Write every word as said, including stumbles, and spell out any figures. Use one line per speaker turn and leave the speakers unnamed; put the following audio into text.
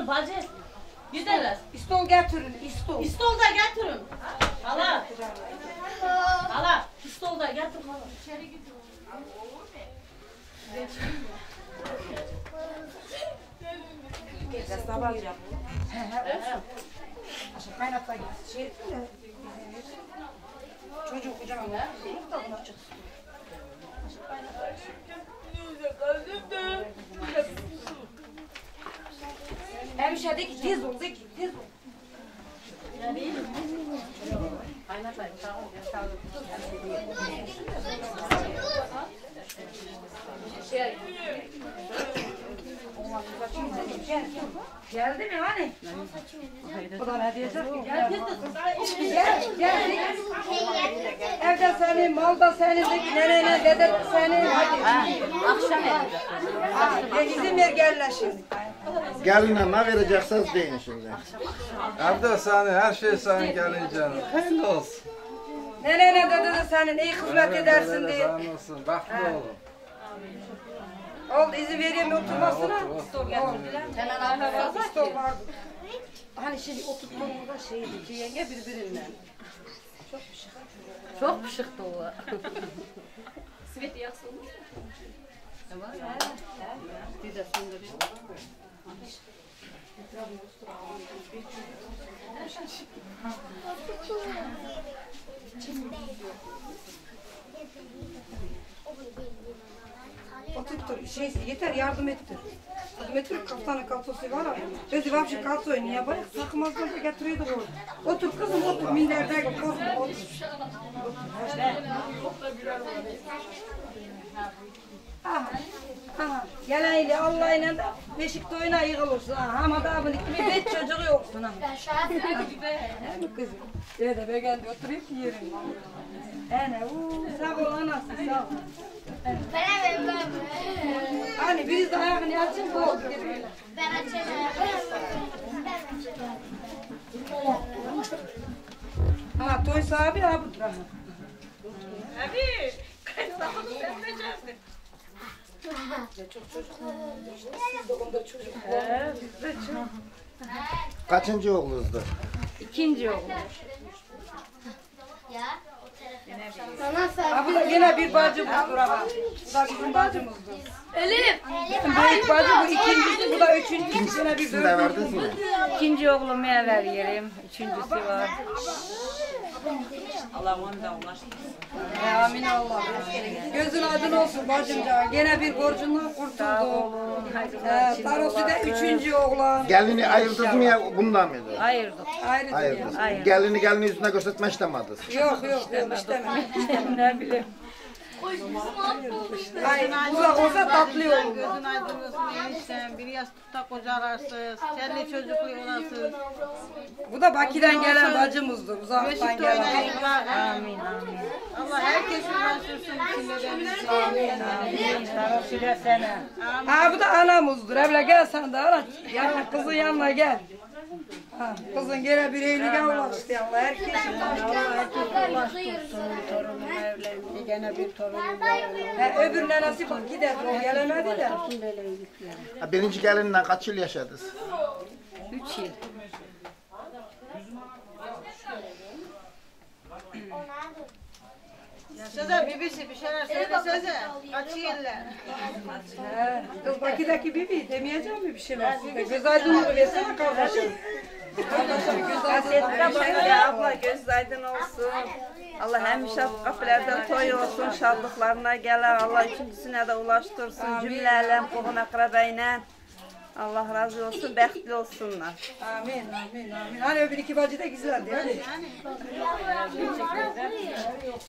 getirin bacı. Giderler.
İstol getirin, istol.
İstol da getirin. Hala. Hala. İstol da getir. İçeri gidin.
Gel sabah yap. He he. Aşağı kaynatma gel. Şey çocuk kucağına da buna çıksın. Hemşedeki tez ol, Zeki, tez ol. Geldi mi hani? Bu da ne diyecek ki? Gel, gel, gel. Evde senin, malda senin, nenene, dede senin. Hadi.
Akşam edecek.
Ha, izin ver gelin şimdi.
Geline ne vereceksiniz deyin şimdi.
Evde senin, her şey senin gelin canım. Hayırlı olsun.
Nenene, dede de senin, iyi hizmet edersin diye.
Senin olsun, bahtlı olun.
Oldu, izin vereyim oturmasına.
Ha, otur, otur.
Hemen arkada
Stol vardı. Hani şimdi oturttuğumuzda şeydi ki yenge birbirinden.
çok pişikti o. Sveti yaksın. Ne var ya? Bir de söndürün.
Oturttur, şey yeter yardım ettir. Yardım ettir, kaftanın kaltosu var ama. Özü var bir kaltoyu niye bak? Sakmazdan da getiriyordu onu. Otur kızım otur, minderde korkma otur. Aha, aha. Geleyle Allah'ıyla da beşik toyuna yığılırsın. Ha, ama da abone gibi beş çocuğu yoksun ha. He mi kızım? Evet, ben geldi oturayım ki yerim. Ene, uuu, sağ ol anası, sağ ol. Hani biz de ayağını açın bu oldu.
Ben açayım.
Ha, toy sahibi ha bu tarafa.
Abi. Sen becersin.
Çok çocuk var. Sizde onda çocuk var.
He, bizde çok.
Kaçıncı oğlunuzdu?
İkinci oğlum.
Ya. Sana sen.
Ha bu da yine bir bacımızdır ama. Bu da bizim bacımızdır.
Elif.
Büyük bacı bu ikincisi, bu da üçüncüsü. Yine bir
İkisini de verdiniz mi?
İkinci oğlumu veririm. Üçüncüsü var.
Allah onu da ulaştırsın.
Amin Allah. Gözün aydın olsun bacımca. Gene bir borcundan kurtuldu. Ee, Tarosu da üçüncü oğlan.
Gelini ayırdınız mı ya bundan mıydı?
Ayırdık.
Ayrı
Ayırdınız.
Ayırdım.
Gelini gelini yüzüne göstermek istemediniz.
Yok yok yok istemem.
Ne bileyim.
Ay uzak olsa tatlı olur.
Gözün aydın olsun enişten. Bir yastıkta kocalarsınız. Kendi çocuklu olasınız.
Bu da Bakü'den gelen bacımızdır. Uzaktan
Beşikte
gelen.
oynayın var.
Amin amin.
Allah herkesin başlasın içinde de.
Amin. Sarısı da sana.
Ha bu da anamızdır. Evle gel sen de ana. Yanına kızın yanına gel. Ha, kızın gene bir evliliğe ulaştı Allah. Herkesin
Torunum evlendi. Gene bir torunum var.
ha, öbürüne nasip bak gider. O gelemedi de.
Ha, birinci gelinle kaç yıl yaşadınız?
Üç yıl.
Söze bibisi bir şeyler söylesene. Kaç yıllar?
He, kız Bakü'deki bibi demeyeceğim mi bir şeyler size? Göz aydınlığı versene kardeşim. Kardeşim göz aydınlığı
Şöyle abla göz aydın olsun. Allah hemşe kapılardan toy olsun, şadlıklarına gelir. Allah ikincisine de ulaştırsın. Cümle alem, qohum akrabayla. Allah razı olsun, bəxtli olsunlar.
Amin, amin, amin. Hani öbür iki bacı da güzeldi. Hadi.